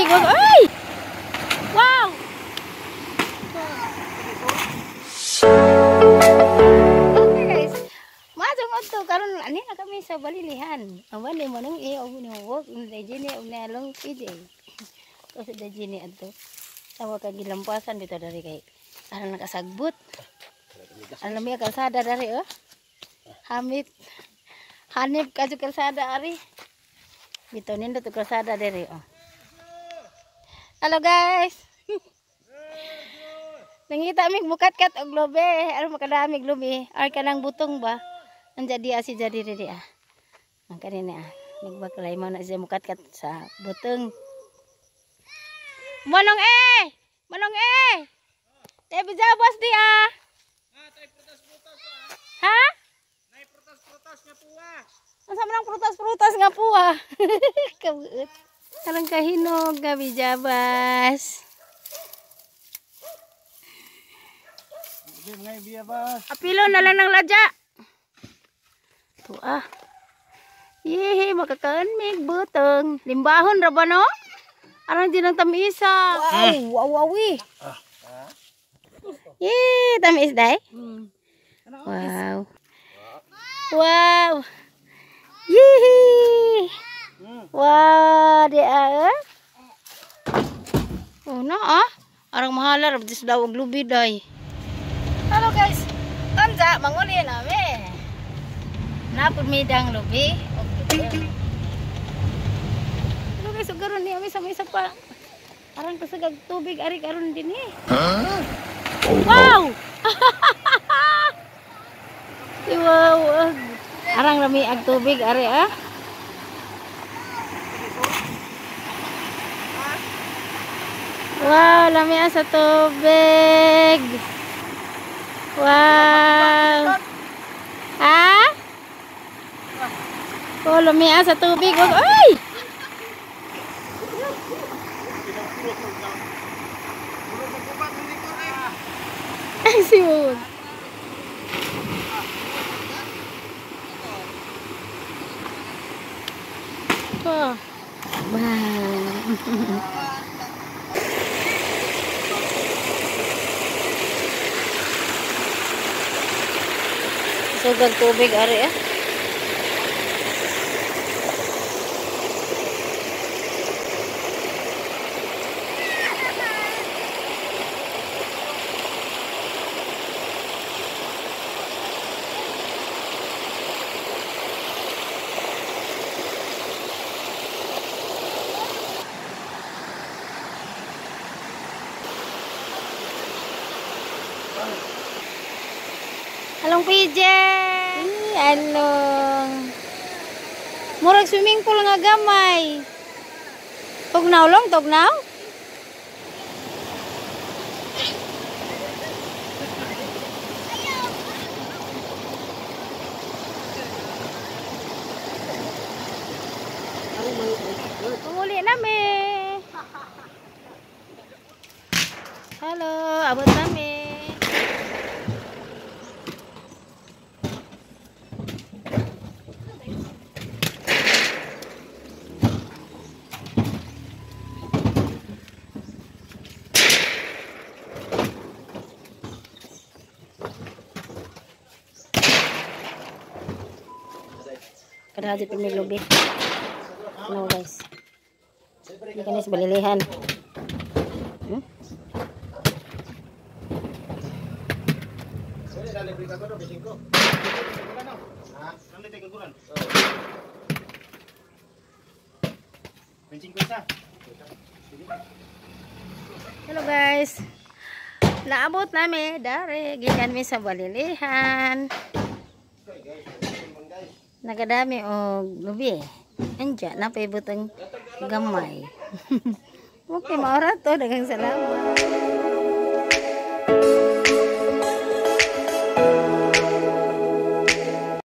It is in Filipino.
wag. Ay! Wow! Okay guys. Masuk to karon ani na kami sa balilihan. Awan ni mo nang og ni wag ni jini og na long pide. To sa jini adto. Tawa ka gilampasan dito dari kay aran nakasagbot. Alam mo kalsada dari oh. Hanip ka kalsada ari. Bitaw nindo to kalsada dari oh. Halo guys. Nangita mig mukat-kat og lobe, aron makadami lobe. Ar kanang butong ba? Anja dia si jadi diri ah. Ang kanina ah. Nagbaklay mo na siya mukat-kat sa butong. Manong eh! Manong eh! Tay bijabas di ah. Tay prutas-prutas ha? Nay prutas-prutas nga puwa. Asa man ang prutas-prutas nga puwa? Kabuot. Karang kahinog nga bijabas. Ngay bijabas. Apilo na lang ng ladya. To ah. Yehe, makakaan mig butong. Limbahon ra ba no? Arang din ang tamisa. Wow, wawawi. Yee, tamis day. Wow. Wow. Yehe. Wow, dia. Oh, na ah. Arang mahalar abis daw og lubi day. Halo guys. Kanza manguli namin. Napod midang lubi. Okay. Halo guys, ugaron ni ami sa may isa pa. Arang kasagag tubig ari karon din eh. Huh? Wow. Wow. Arang rami ag tubig ari ah. Wow, lami sa tubig. Wow. Ha? Oh, lami sa tubig. Ay! Ay, siwag. Oh. Wow. Sugang tubig ari ah. Along PJ. Along. Murag swimming pool nga gamay. Tugnaw lang, tugnaw. Pumuli namin. Halo, abot namin. Kada hajit pemilih lobby. No guys. Ini kan balilihan. Hello guys. Naabot namin dari gikan mi sa balilihan. Nagadami og lubi. Anja na paibutang gamay. Okay, maura to, daghang salamat.